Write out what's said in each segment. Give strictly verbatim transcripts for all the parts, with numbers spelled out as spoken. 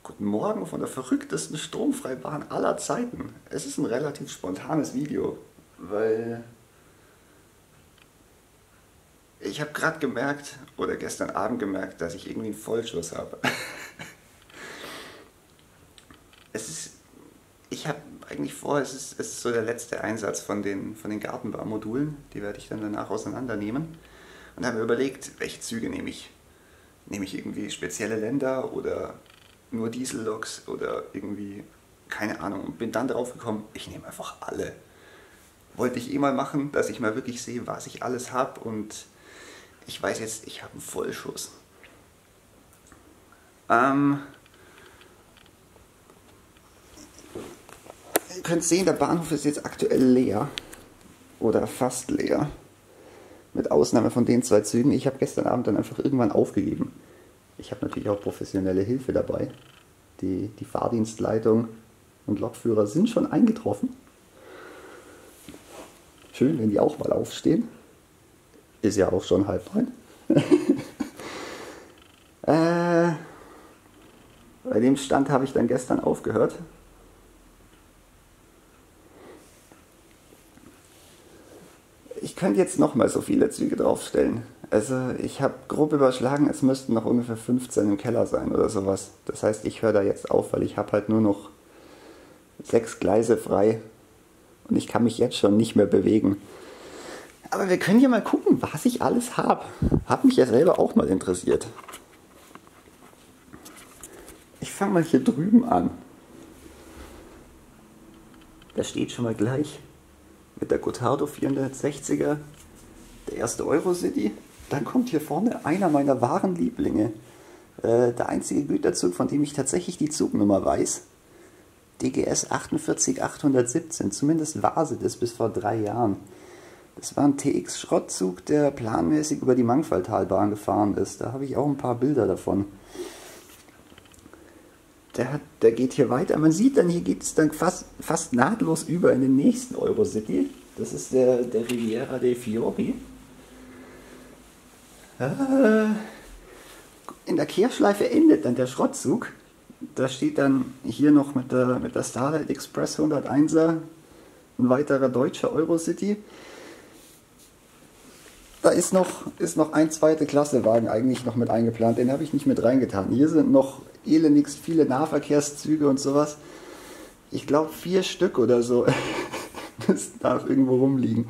Guten Morgen von der verrücktesten Sturmfreibahn aller Zeiten. Es ist ein relativ spontanes Video, weil ich habe gerade gemerkt, oder gestern Abend gemerkt, dass ich irgendwie einen Vollschuss habe. Es ist, ich habe eigentlich vor, es ist, es ist so der letzte Einsatz von den, von den Gartenbaumodulen, die werde ich dann danach auseinandernehmen und habe mir überlegt, welche Züge nehme ich. Nehme ich irgendwie spezielle Länder oder nur Dieselloks oder irgendwie, keine Ahnung, und bin dann drauf gekommen, ich nehme einfach alle. Wollte ich eh mal machen, dass ich mal wirklich sehe, was ich alles habe, und ich weiß jetzt, ich habe einen Vollschuss. Ähm, ihr könnt sehen, der Bahnhof ist jetzt aktuell leer oder fast leer. Mit Ausnahme von den zwei Zügen. Ich habe gestern Abend dann einfach irgendwann aufgegeben. Ich habe natürlich auch professionelle Hilfe dabei. Die, die Fahrdienstleitung und Lokführer sind schon eingetroffen. Schön, wenn die auch mal aufstehen. Ist ja auch schon halb neun. äh, bei dem Stand habe ich dann gestern aufgehört. Ich könnte jetzt nochmal so viele Züge draufstellen. Also ich habe grob überschlagen, es müssten noch ungefähr fünfzehn im Keller sein oder sowas. Das heißt, ich höre da jetzt auf, weil ich habe halt nur noch sechs Gleise frei und ich kann mich jetzt schon nicht mehr bewegen. Aber wir können ja mal gucken, was ich alles habe. Hat mich ja selber auch mal interessiert. Ich fange mal hier drüben an. Da steht schon mal gleich mit der Gottardo vierhundertsechziger der erste Eurocity. Dann kommt hier vorne einer meiner wahren Lieblinge. Äh, der einzige Güterzug, von dem ich tatsächlich die Zugnummer weiß. D G S achtundvierzig achthundertsiebzehn. Zumindest war sie das bis vor drei Jahren. Das war ein T X-Schrottzug, der planmäßig über die Mangfalltalbahn gefahren ist. Da habe ich auch ein paar Bilder davon. Der, hat, der geht hier weiter. Man sieht dann, hier geht es dann fast, fast nahtlos über in den nächsten Eurocity. Das ist der, der Riviera dei Fiori. In der Kehrschleife endet dann der Schrottzug. Da steht dann hier noch mit der, mit der Starlight Express hunderteiner ein weiterer deutscher Eurocity. Da ist noch, ist noch ein zweite Klassewagen eigentlich noch mit eingeplant. Den habe ich nicht mit reingetan. Hier sind noch elendigst viele Nahverkehrszüge und sowas. Ich glaube vier Stück oder so müssten da irgendwo rumliegen.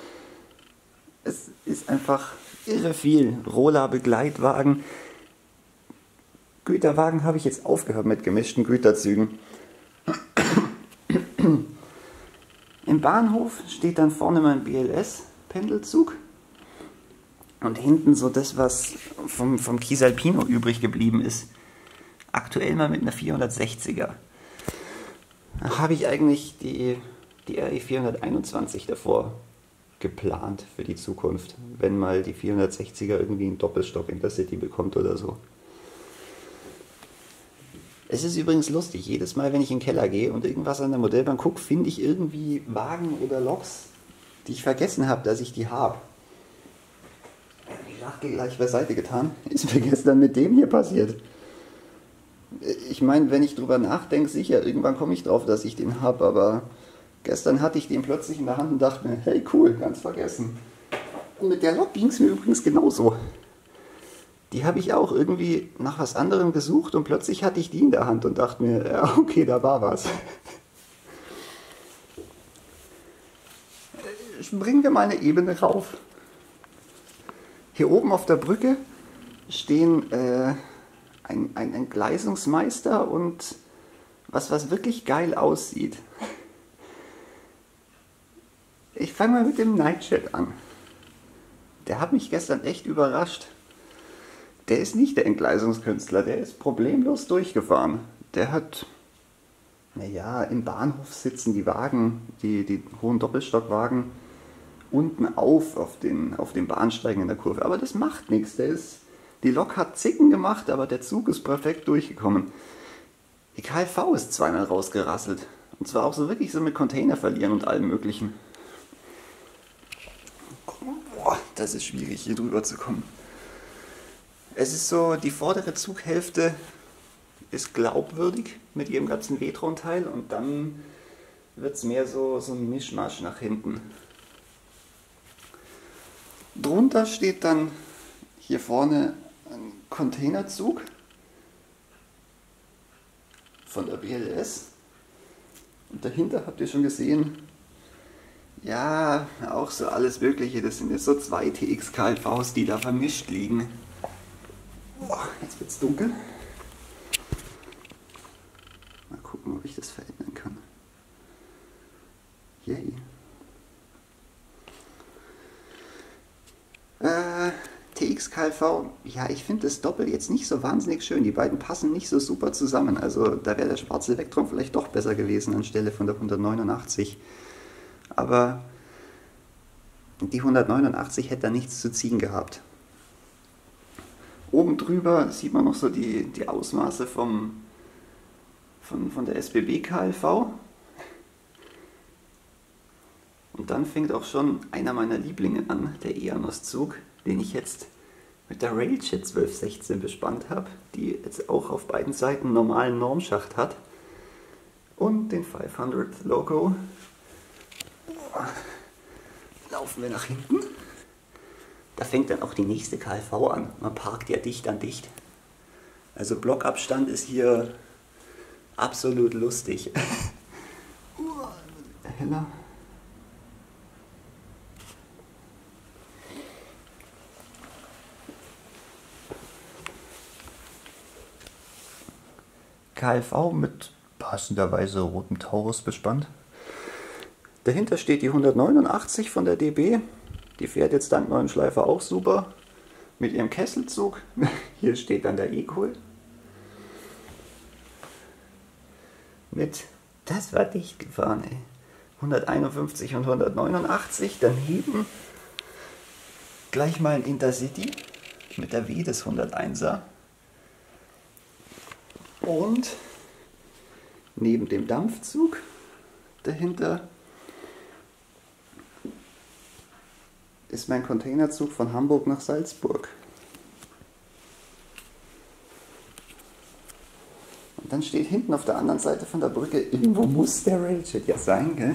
Es ist einfach irre viel. Rola-Begleitwagen. Güterwagen habe ich jetzt aufgehört mit gemischten Güterzügen. Im Bahnhof steht dann vorne mein B L S-Pendelzug. Und hinten so das, was vom, vom Kiesalpino übrig geblieben ist. Aktuell mal mit einer vierhundertsechziger. Da habe ich eigentlich die, die R E vierhunderteinundzwanzig davor geplant für die Zukunft, wenn mal die vierhundertsechziger irgendwie einen Doppelstock Intercity bekommt oder so. Es ist übrigens lustig, jedes Mal, wenn ich in den Keller gehe und irgendwas an der Modellbahn gucke, finde ich irgendwie Wagen oder Loks, die ich vergessen habe, dass ich die habe. Die Lachge gleich beiseite getan. Ist mir gestern mit dem hier passiert. Ich meine, wenn ich drüber nachdenke, sicher, irgendwann komme ich drauf, dass ich den habe, aber gestern hatte ich den plötzlich in der Hand und dachte mir, hey cool, ganz vergessen. Und mit der Lok ging es mir übrigens genauso. Die habe ich auch irgendwie nach was anderem gesucht und plötzlich hatte ich die in der Hand und dachte mir, ja okay, da war was. Springen wir mal eine Ebene rauf. Hier oben auf der Brücke stehen äh, ein, ein Entgleisungsmeister und was, was wirklich geil aussieht. Ich fange mal mit dem Nightjet an. Der hat mich gestern echt überrascht. Der ist nicht der Entgleisungskünstler, der ist problemlos durchgefahren. Der hat, naja, im Bahnhof sitzen die Wagen, die, die hohen Doppelstockwagen, unten auf, auf den, auf den Bahnsteigen in der Kurve. Aber das macht nichts. Der ist, die Lok hat Zicken gemacht, aber der Zug ist perfekt durchgekommen. Die K V ist zweimal rausgerasselt. Und zwar auch so wirklich so mit Container verlieren und allem möglichen. Boah, das ist schwierig, hier drüber zu kommen. Es ist so, die vordere Zughälfte ist glaubwürdig mit ihrem ganzen V-Tron-Teil und dann wird es mehr so, so ein Mischmasch nach hinten. Drunter steht dann hier vorne ein Containerzug von der B L S und dahinter habt ihr schon gesehen, ja, auch so alles Mögliche, das sind jetzt so zwei T X K L Vs, die da vermischt liegen. Boah, jetzt wird es dunkel. Mal gucken, ob ich das verändern kann. Yay. Äh, T X K L V, ja, ich finde das Doppel jetzt nicht so wahnsinnig schön. Die beiden passen nicht so super zusammen. Also da wäre der schwarze Vectron vielleicht doch besser gewesen anstelle von der hundertneunundachtzig. Aber die hundertneunundachtzig hätte da nichts zu ziehen gehabt. Oben drüber sieht man noch so die, die Ausmaße vom, von, von der S B B K L V. Und dann fängt auch schon einer meiner Lieblinge an, der Eanos-Zug, den ich jetzt mit der Railjet zwölf sechzehn bespannt habe, die jetzt auch auf beiden Seiten einen normalen Normschacht hat. Und den fünfhundert Loco. Laufen wir nach hinten. Da fängt dann auch die nächste K L V an. Man parkt ja dicht an dicht. Also Blockabstand ist hier absolut lustig. Heller. K L V mit passenderweise rotem Taurus bespannt. Dahinter steht die hundertneunundachtzig von der D B. Die fährt jetzt dank neuen Schleifer auch super. Mit ihrem Kesselzug. Hier steht dann der E-Cool. Mit, das war dicht gefahren, ey. hunderteinundfünfzig und hundertneunundachtzig. Daneben gleich mal ein Intercity mit der W des hunderteinser. Und neben dem Dampfzug dahinter ist mein Containerzug von Hamburg nach Salzburg. Und dann steht hinten auf der anderen Seite von der Brücke, irgendwo muss der Railjet ja sein, gell?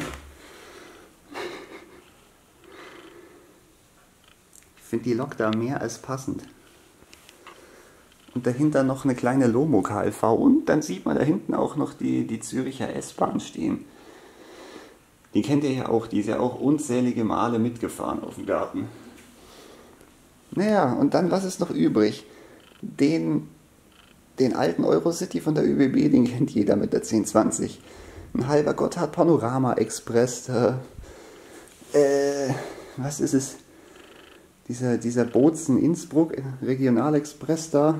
Ich finde die Lok da mehr als passend. Und dahinter noch eine kleine Lomo K L V und dann sieht man da hinten auch noch die, die Züricher S-Bahn stehen. Die kennt ihr ja auch, die ist ja auch unzählige Male mitgefahren auf dem Garten. Naja, und dann was ist noch übrig? Den, den alten Eurocity von der Ö B B, den kennt jeder mit der zehn zwanzig. Ein halber Gotthard Panorama Express, da, äh, was ist es? Dieser, dieser Bozen Innsbruck Regionalexpress da.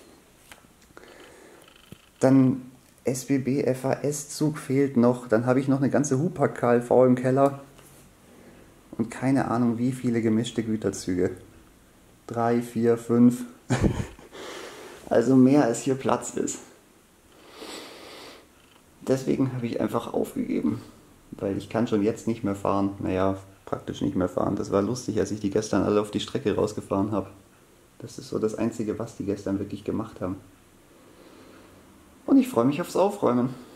Dann S B B F A S-Zug fehlt noch. Dann habe ich noch eine ganze Hupac K L V im Keller. Und keine Ahnung wie viele gemischte Güterzüge. Drei, vier, fünf. Also mehr als hier Platz ist. Deswegen habe ich einfach aufgegeben. Weil ich kann schon jetzt nicht mehr fahren. Naja, praktisch nicht mehr fahren. Das war lustig, als ich die gestern alle auf die Strecke rausgefahren habe. Das ist so das Einzige, was die gestern wirklich gemacht haben. Und ich freue mich aufs Aufräumen.